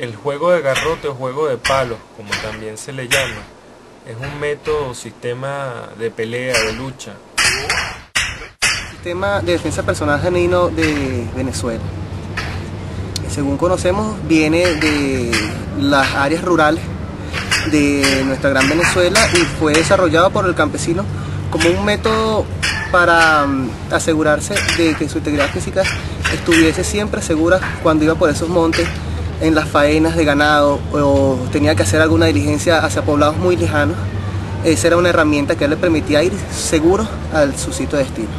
El juego de garrote o juego de palos, como también se le llama, es un método o sistema de pelea, de lucha. Sistema de defensa personal genuino de Venezuela. Según conocemos, viene de las áreas rurales de nuestra gran Venezuela y fue desarrollado por el campesino como un método para asegurarse de que su integridad física estuviese siempre segura cuando iba por esos montes, en las faenas de ganado o tenía que hacer alguna diligencia hacia poblados muy lejanos. Esa era una herramienta que le permitía ir seguro a su sitio de destino.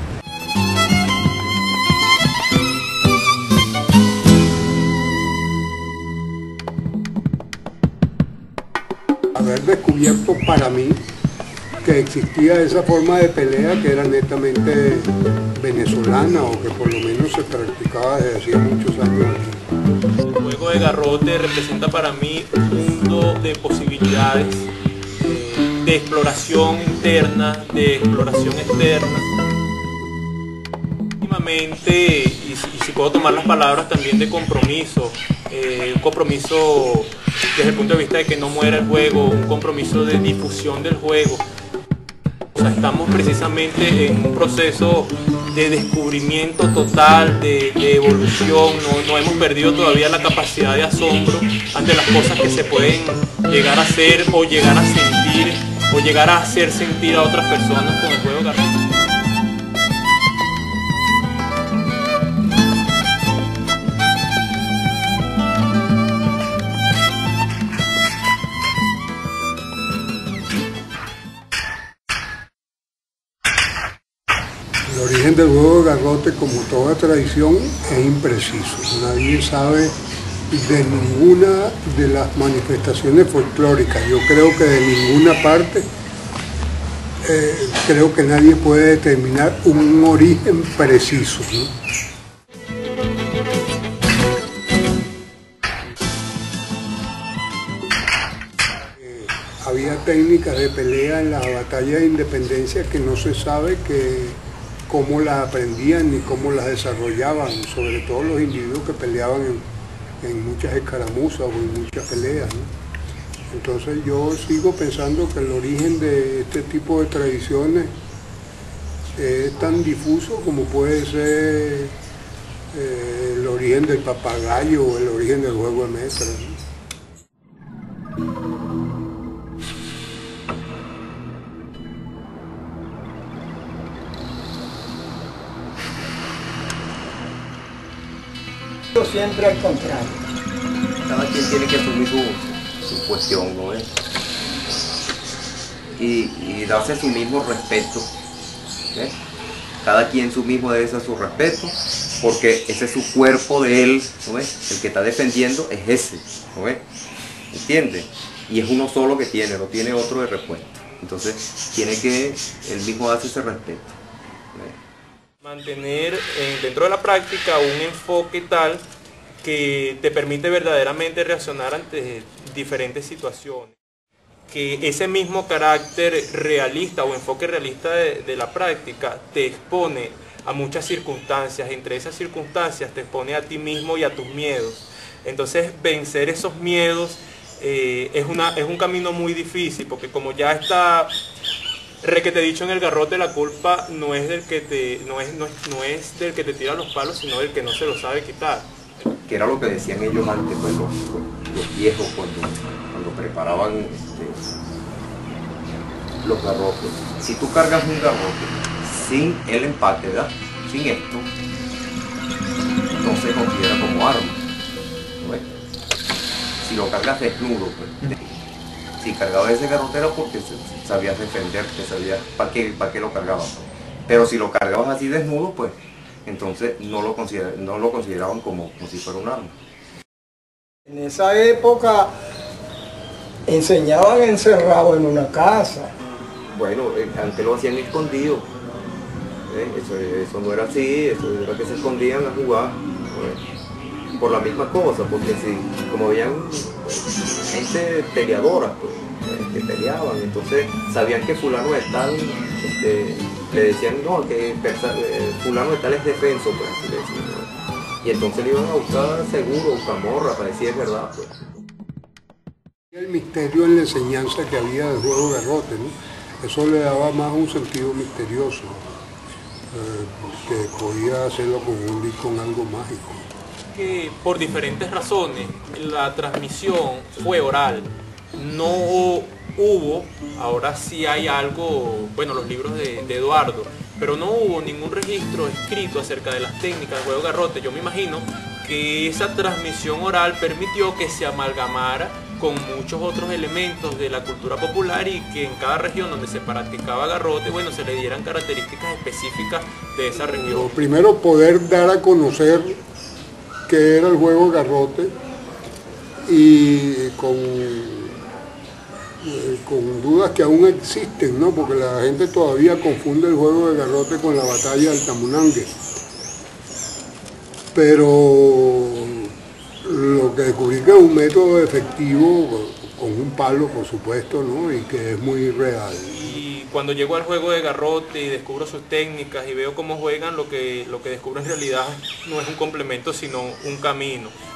Haber descubierto para mí que existía esa forma de pelea que era netamente venezolana o que por lo menos se practicaba desde hacía muchos años aquí. El juego de garrote representa para mí un mundo de posibilidades, de exploración interna, de exploración externa. Últimamente, y si puedo tomar las palabras también de compromiso, un compromiso desde el punto de vista de que no muera el juego, un compromiso de difusión del juego. O sea, estamos precisamente en un proceso de descubrimiento total, de evolución, no hemos perdido todavía la capacidad de asombro ante las cosas que se pueden llegar a hacer o llegar a sentir o llegar a hacer sentir a otras personas con el juego garrote. El origen del juego de garrote, como toda tradición, es impreciso. Nadie sabe de ninguna de las manifestaciones folclóricas. Yo creo que de ninguna parte, creo que nadie puede determinar un origen preciso, ¿no? Había técnicas de pelea en la batalla de independencia que no se sabe cómo las aprendían ni cómo las desarrollaban, sobre todo los individuos que peleaban en muchas escaramuzas o en muchas peleas, ¿no? Entonces yo sigo pensando que el origen de este tipo de tradiciones es tan difuso como puede ser el origen del papagayo o el origen del juego de mesa, ¿no? Siempre al contrario. Cada quien tiene que asumir su cuestión, ¿no es? Y darse su mismo respeto, ¿ves? Cada quien su mismo debe ser su respeto, porque ese es su cuerpo de él, ¿no ves? El que está defendiendo es ese, ¿no ves? ¿Entiendes? Y es uno solo que tiene, no tiene otro de repuesto. Entonces tiene que él mismo darse ese respeto, ¿ves? Mantener dentro de la práctica un enfoque tal que te permite verdaderamente reaccionar ante diferentes situaciones. Que ese mismo carácter realista o enfoque realista de la práctica te expone a muchas circunstancias. Entre esas circunstancias te expone a ti mismo y a tus miedos. Entonces vencer esos miedos es un camino muy difícil, porque como ya está requete dicho en el garrote, la culpa no es del que te tira los palos, sino del que no se lo sabe quitar. Que era lo que decían ellos antes, pues, los viejos cuando preparaban los garrotes. Si tú cargas un garrote sin el empate, ¿verdad? Sin esto, no se considera como arma, ¿no ves? Si lo cargas desnudo, pues, si cargaba ese garrote era porque sabías defenderte, sabías para qué lo cargabas. Pero si lo cargabas así desnudo, pues entonces no lo consideraban como si fuera un arma. En esa época enseñaban encerrado en una casa. Bueno, antes lo hacían escondido. Eso no era así, eso era que se escondían a jugar. Por la misma cosa, porque como veían gente peleadora, pues, que peleaban, entonces sabían que fulano de tal, le decían no, que fulano de tal es defenso, pues así le decían, ¿no? Y entonces le iban a buscar seguro, camorra, para decir es verdad. Pues. El misterio en la enseñanza que había del juego garrote, ¿no? Eso le daba más un sentido misterioso, que podía hacerlo con algo mágico. Que por diferentes razones la transmisión fue oral, no hubo, ahora sí hay algo, bueno, los libros de Eduardo, pero no hubo ningún registro escrito acerca de las técnicas del juego garrote. Yo me imagino que esa transmisión oral permitió que se amalgamara con muchos otros elementos de la cultura popular y que en cada región donde se practicaba garrote, bueno, se le dieran características específicas de esa región. Primero, poder dar a conocer qué era el juego garrote y con dudas que aún existen, ¿no? Porque la gente todavía confunde el juego de garrote con la batalla del Tamunangue. Pero lo que descubrí que es un método efectivo, con un palo por supuesto, ¿no? Y que es muy real. Y cuando llego al juego de garrote y descubro sus técnicas y veo cómo juegan, lo que descubro en realidad no es un complemento sino un camino.